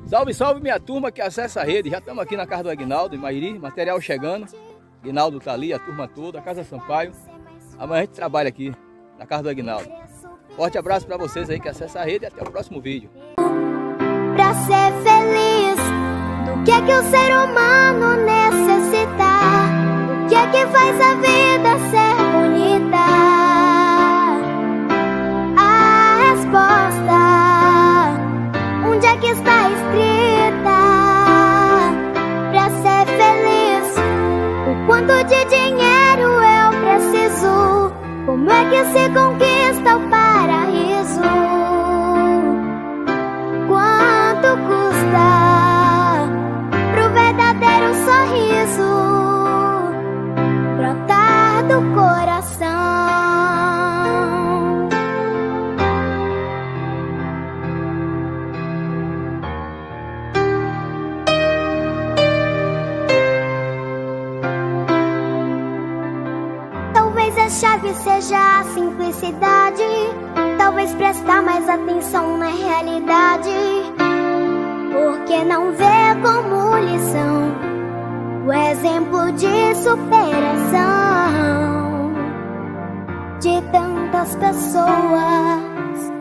Salve, salve minha turma que acessa a rede. Já estamos aqui na casa do Aguinaldo, em Mairi, material chegando. Aguinaldo tá ali, a turma toda, a Casa Sampaio. Amanhã a gente trabalha aqui na casa do Aguinaldo. Forte abraço para vocês aí que acessa a rede e até o próximo vídeo. Pra ser feliz, do que o ser humano necessita? O que faz a vida ser bonita? A resposta, onde é que está escrita? Pra ser feliz, o quanto de dinheiro eu preciso? Como é que se conquista o paraíso? Quanto custa pro verdadeiro sorriso brotar do coração? Talvez a chave seja a simplicidade, talvez prestar mais atenção na realidade. Porque não vê como lição o exemplo de superação de tantas pessoas.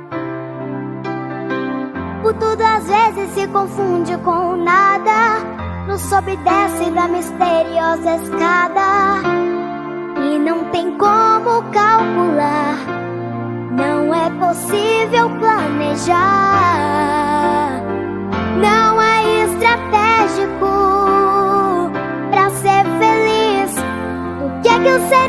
Por tudo às vezes se confunde com nada, no sobe e desce da misteriosa escada. E não tem como calcular, não é possível planejar, não é estratégico pra ser feliz. O que o ser